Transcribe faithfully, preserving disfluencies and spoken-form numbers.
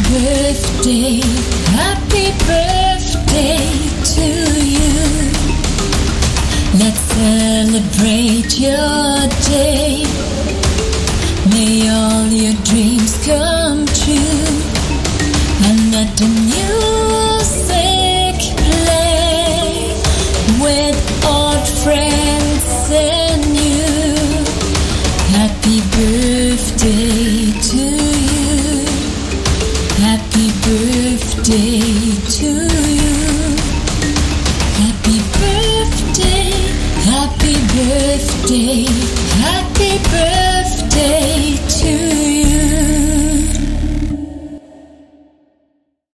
birthday, happy birthday to you. Let's celebrate your day. May all your dreams come true. And let the music play with old friends and you. Happy birthday to you. Happy birthday to you. Happy birthday, happy birthday, happy birthday.